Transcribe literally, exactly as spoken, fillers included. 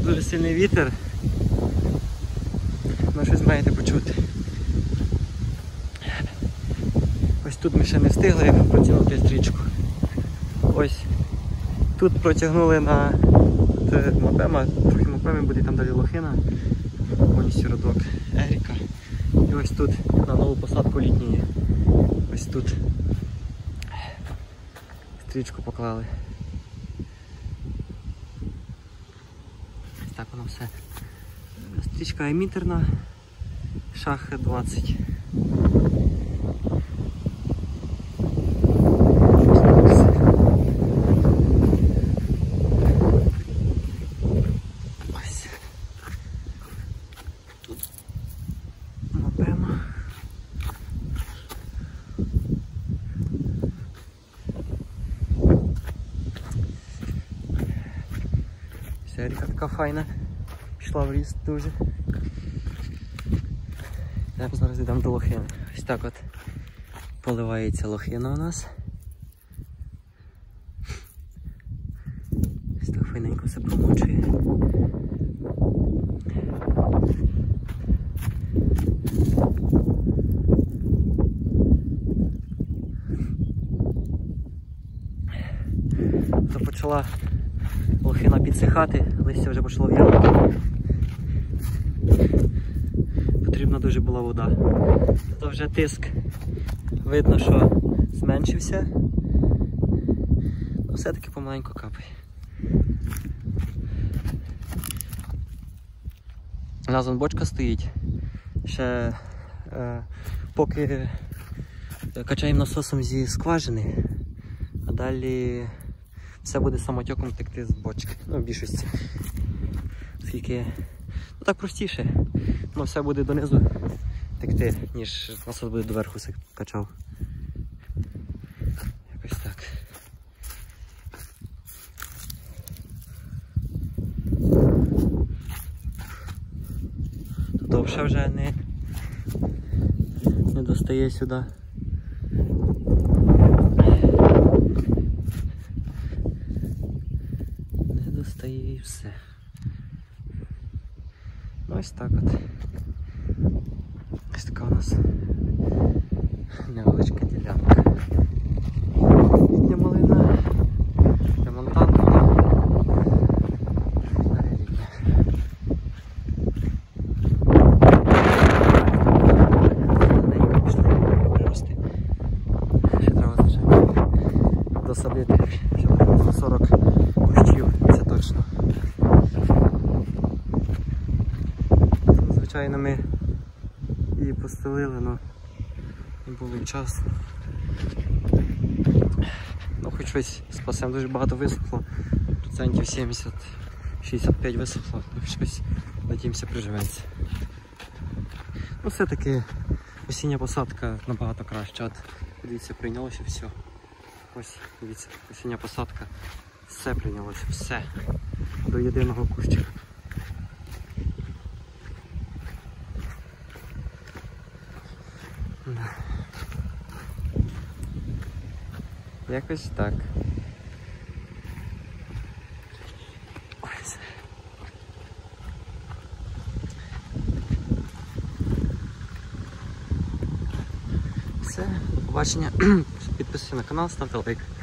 дуже сильний вітер. Ну, щось маєте почути. Ось тут ми ще не встигли протягнути стрічку. Ось тут протягнули на мопема, трохи мопеми буде, там далі лохина, повністю родок Еріка. І ось тут на нову посадку літньої. Ось тут стрічку поклали. Ось так воно все. Стрічка емітерна, шах двадцять. Ось. Тут мопема. Еріка така файна. Пішла в ріст дуже. Зараз йдемо до лохини. Ось так от поливається лохина у нас. Ось так файненько все промочує. То почала лохина підсихати, листя вже почало в'янути. Потрібна дуже була вода. То вже тиск видно, що зменшився, але все-таки помаленьку капає. У нас вон бочка стоїть. Ще е, поки качаємо насосом зі скважини, а далі все буде самотеком текти з бочки, ну в більшості. Оскільки, ну так простіше, ну все буде донизу текти, ніж насос буде доверху все качав. Якось так. Тут довше вже не, не достає сюди. І все. Ось так от. Ось така у нас невеличка ділянка. Літня малина, ремонтантна. Ще треба звичайно досадити сорок кущів, це точно. Звичайно, ми її постелили, але не було часу. Ну, хоч щось спасемо, дуже багато висохло, процентів сімдесят шістдесят п'ять висохло, щось, надіємося, приживеться. Ну, все-таки осіння посадка набагато краща. От, дивіться, прийнялося все. Ось, дивіться, осіння посадка, все прийнялося, все, до єдиного кущика. Якось так. Ось. Все, до побачення. Підписуйтесь на канал, ставте лайк.